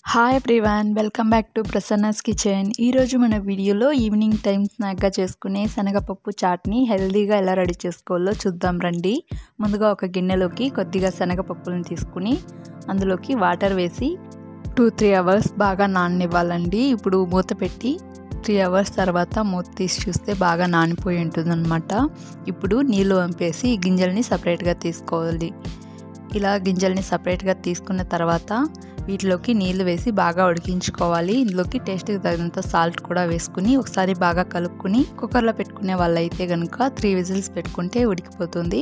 Hi everyone, welcome back to Prasanna's kitchen. ఈరోజు మన వీడియోలో ఈవినింగ్ టైం స్నాక్గా చేసుకునే శనగపప్పు చాట్ని హెల్తీగా ఎలా రెడీ చేసుకోవాలో చూద్దాం రండి. ముందుగా ఒక గిన్నెలోకి కొద్దిగా శనగపప్పులను తీసుకుని అందులోకి వాటర్ వేసి 2-3 అవర్స్ బాగా నాననివ్వాలండి. ఇప్పుడు మూత పెట్టి 3 అవర్స్ తర్వాత మూత తీసి చూస్తే బాగా నానిపోయి ఉంటుందన్నమాట. ఇప్పుడు నీళ్ళు వంపేసి గింజల్ని సపరేట్గా తీసుకోవాలి. ఇలా గింజల్ని సపరేట్గా తీసుకున్న తర్వాత వీటిలోకి నీళ్లు వేసి బాగా ఉడికించుకోవాలి. ఇందులోకి టేస్ట్కి తగినంత సాల్ట్ కూడా వేసుకుని ఒకసారి బాగా కలుపుకుని కుక్కర్లో పెట్టుకునే వాళ్ళైతే కనుక 3 విజిల్స్ పెట్టుకుంటే ఉడికిపోతుంది.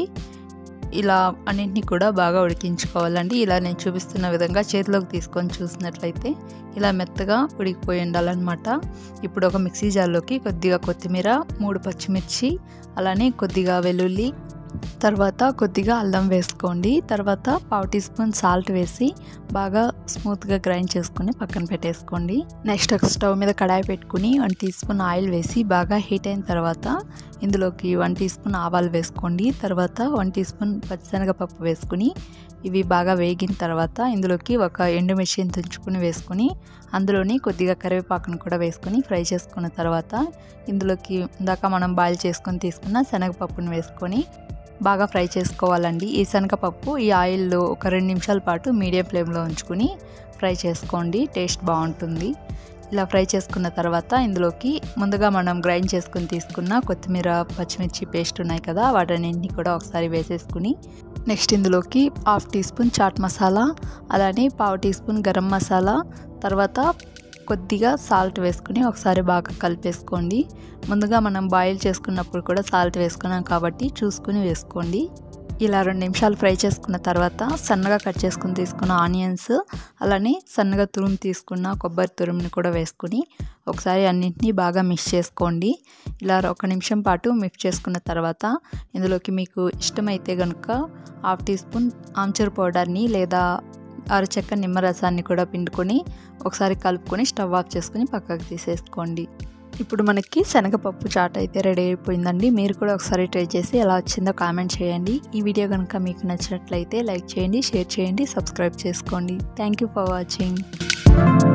ఇలా అన్నింటినీ కూడా బాగా ఉడికించుకోవాలండి. ఇలా నేను చూపిస్తున్న విధంగా చేతిలోకి తీసుకొని చూసినట్లయితే ఇలా మెత్తగా ఉడికిపోయి ఉండాలన్నమాట. ఇప్పుడు ఒక మిక్సీ జార్లోకి కొద్దిగా కొత్తిమీర, 3 పచ్చిమిర్చి, అలానే కొద్దిగా వెల్లుల్లి, తర్వాత కొద్దిగా అల్లం వేసుకోండి. తర్వాత 1/2 టీ స్పూన్ సాల్ట్ వేసి బాగా స్మూత్గా గ్రైండ్ చేసుకుని పక్కన పెట్టేసుకోండి. నెక్స్ట్ ఒక స్టవ్ మీద కడాయి పెట్టుకుని 1 టీ స్పూన్ ఆయిల్ వేసి బాగా హీట్ అయిన తర్వాత ఇందులోకి 1 టీ స్పూన్ ఆవాలు వేసుకోండి. తర్వాత 1 టీ స్పూన్ పచ్చిశనగపప్పు వేసుకుని ఇవి బాగా వేగిన తర్వాత ఇందులోకి ఒక ఎండుమిర్చిని తుంచుకుని వేసుకుని అందులోని కొద్దిగా కరివేపాకును కూడా వేసుకుని ఫ్రై చేసుకున్న తర్వాత ఇందులోకి ఇందాక మనం బాయిల్ చేసుకొని తీసుకున్న శనగపప్పును వేసుకొని బాగా ఫ్రై చేసుకోవాలండి. ఈ శనగపప్పు ఈ ఆయిల్లో ఒక 2 నిమిషాల పాటు మీడియం ఫ్లేమ్లో ఉంచుకుని ఫ్రై చేసుకోండి, టేస్ట్ బాగుంటుంది. ఇలా ఫ్రై చేసుకున్న తర్వాత ఇందులోకి ముందుగా మనం గ్రైండ్ చేసుకుని తీసుకున్న కొత్తిమీర, పచ్చిమిర్చి పేస్ట్ ఉన్నాయి కదా, వాటన్నింటినీ కూడా ఒకసారి వేసేసుకుని నెక్స్ట్ ఇందులోకి 1/2 టీ స్పూన్ చాట్ మసాలా, అలానే 1/2 టీ స్పూన్ గరం మసాలా, తర్వాత కొద్దిగా సాల్ట్ వేసుకుని ఒకసారి బాగా కలిపేసుకోండి. ముందుగా మనం బాయిల్ చేసుకున్నప్పుడు కూడా సాల్ట్ వేసుకున్నాం కాబట్టి చూసుకుని వేసుకోండి. ఇలా 2 నిమిషాలు ఫ్రై చేసుకున్న తర్వాత సన్నగా కట్ చేసుకుని తీసుకున్న ఆనియన్స్, అలానే సన్నగా తురుము తీసుకున్న కొబ్బరి తురుముని కూడా వేసుకుని ఒకసారి అన్నింటినీ బాగా మిక్స్ చేసుకోండి. ఇలా 1 నిమిషం పాటు మిక్స్ చేసుకున్న తర్వాత ఇందులోకి మీకు ఇష్టమైతే కనుక 1/2 టీ స్పూన్ ఆమ్చూర్ పౌడర్ని లేదా అరచెక్క నిమ్మరసాన్ని కూడా పిండుకొని ఒకసారి కలుపుకొని స్టవ్ ఆఫ్ చేసుకుని పక్కకు తీసేసుకోండి. ఇప్పుడు మనకి శనగపప్పు చాట్ అయితే రెడీ అయిపోయిందండి. మీరు కూడా ఒకసారి ట్రై చేసి ఎలా వచ్చిందో కామెంట్ చేయండి. ఈ వీడియో కనుక మీకు నచ్చినట్లయితే లైక్ చేయండి, షేర్ చేయండి, సబ్స్క్రైబ్ చేసుకోండి. Thank you for watching.